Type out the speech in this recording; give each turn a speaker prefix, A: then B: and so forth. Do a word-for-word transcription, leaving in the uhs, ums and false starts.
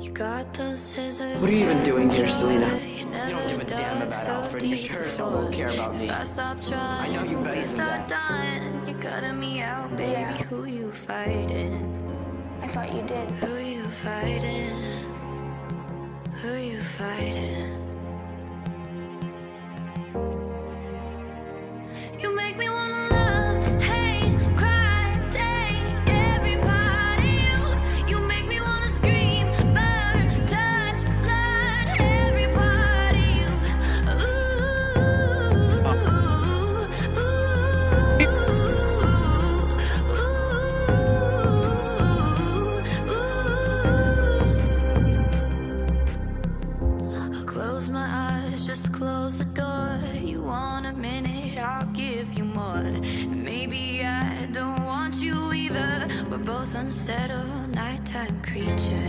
A: What are you even doing here, Selena? You don't give a damn about Alfred. You sure as hell don't care about me. I know you better than that.
B: You're cutting me out, baby.
C: Yeah.
B: Who you fighting?
C: I thought you did.
B: Who you fighting? Who you fighting? You make me wanna love, hate, cry, date everybody. You, you make me wanna scream, burn, touch, learn everybody. Ooh, ooh, ooh, ooh. I'll close my eyes, just close the door. You want a minute, I'll give you more. Maybe I don't want you either. We're both unsettled, nighttime creatures.